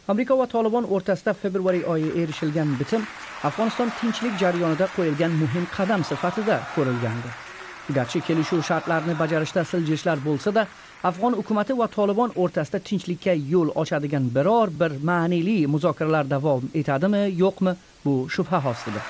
Amerika va Tolibon o'rtasida fevral oyi erishilgan bitim Afg'oniston tinchlik jarayonida qo'yilgan muhim qadam sifatida ko'rilgandi. Garchi kelishuv shartlarini bajarishda siljishlar bo'lsa-da, Afg'on hukumati va Tolibon o'rtasida tinchlikka yo'l ochadigan biror bir ma'nili muzokaralar davom etadimi, yo'qmi, bu shubha ostida.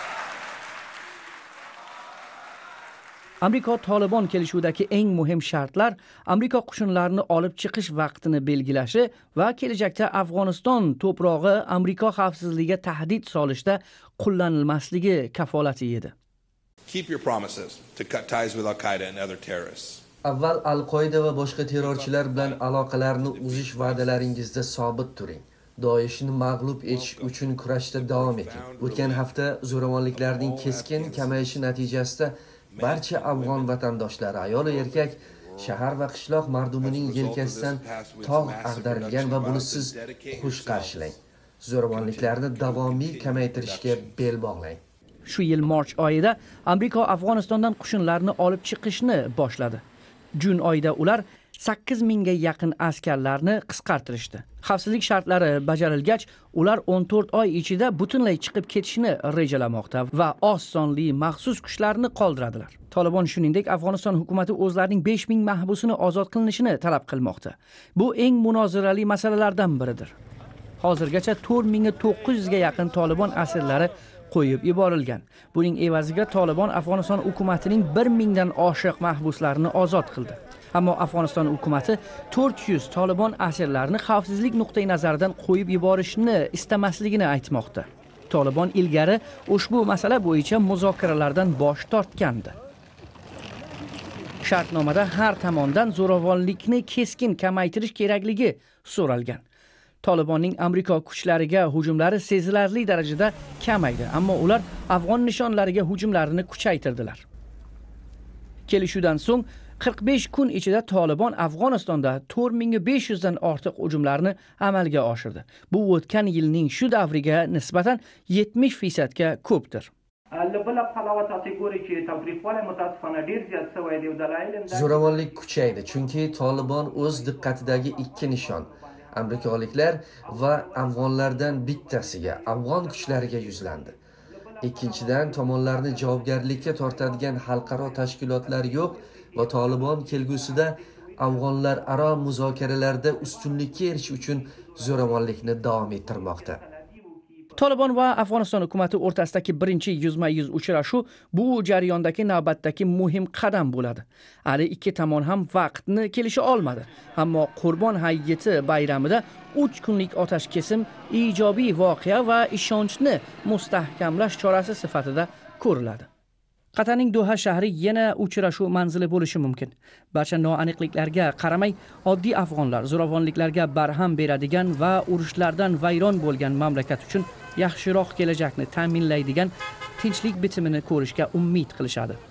Amerika-Tolibon kelishuvdagi eng muhim shartlar Amerika qo'shinlarini olib chiqish vaqtini belgilashi va kelajakda Afg'oniston to'prog'i Amerika xavfsizligiga tahdid solishda qo'llanilmasligi kafolati edi. Keep your promises to cut ties with Al-Qaeda and other terrorists. Avval Al-Qoida va boshqa terrorchilar bilan aloqalarni uzish va'dalaringizda sobit turing. Doishni mag'lub etish uchun kurashda davom eting. O'tgan hafta zo'ravonliklarning keskin kamayishi natijasida barcha afg'on vatandoshlari, ayol va erkak, shahar va qishloq mardumining yelkasidan tog' ag'darilgan va buni siz xush qarshilang. Zo'ravonliklarni davomiy kamaytirishga bel bog'lang. Shu yil Mart oyida Amerika Afg'onistondan qo'shinlarni olib chiqishni boshladi. Jun oyida ular 8000 ga yaqin askarlarni qisqartirishdi. Xavfsizlik shartlari bajarilgach, ular 14 oy ichida butunlay chiqib ketishni rejalamoqda va oz sonli maxsus kuchlarni qoldiradilar. Tolibon shuningdek Afg'oniston hukumati o'zlarining 5000 mahbusini ozod qilinishini talab qilmoqda. Bu eng munozarali masalalardan biridir. Hozirgacha 4900 ga yaqin Tolibon asirlari qo'yib yuborilgan. Buning evaziga Tolibon Afg'oniston hukumatining 1000 dan oshiq mahbuslarini ozod qildi. Ammo Afg'oniston hukumati 400 Tolibon asirlarini xavfsizlik nuqtai nazaridan qo'yib yuborishni istamasligini aytmoqda. Tolibon ilgari ushbu masala bo'yicha muzokaralardan bosh tortgandi. Shartnomada har tomondan zo'ravonlikni keskin kamaytirish kerakligi so'ralgan. Tolibonning Amerika kuchlariga hujumlari sezilarli darajada kamaydi, ammo ular afg'on nishonlariga hujumlarini kuchaytirdilar. Kelishuvdan so'ng 45 kun ichida Tolibon Afg'onistonda 4500 dan ortiq hujumlarni amalga oshirdi. Bu o'tgan yilning shu davriga nisbatan 70% ga ko'pdir. Zo'ravonlik kuchaydi, chunki Tolibon o'z diqqatidagi ikki nishon amerikaliklar va afg'onlardan bittasiga, afg'on kuchlariga yuzlandi. Ikkinchidan, tomonlarni javobgarlikka tortadigan xalqaro tashkilotlar yo'q va Tolibon kelgusida afg'onlar aro muzokaralarda ustunlikka erishish uchun zo'ravonlikni davom ettirmoqda. Tolibon va Afg'oniston hukumati o'rtasidagi birinchi yuzma-yuz uchrashuv bu jarayondagi navbatdagi muhim qadam bo'ladi. Hali ikki tomon ham vaqtni kelisha olmadi, ammo Qurbon hayiti bayramida 3 kunlik otashkesim ijobiy voqea va ishonchni mustahkamlash chorasi sifatida ko'riladi. Qatarning Doha shahri yana uchrashuv manzili bo'lishi mumkin. Barcha noaniqliklarga qaramay, oddiy afg'onlar zo'ravonliklarga barham beradigan va urushlardan vayron bo'lgan mamlakat uchun yaxshiroq kelajakni ta'minlaydigan tinchlik bitimini ko'rishga umid qilishadi.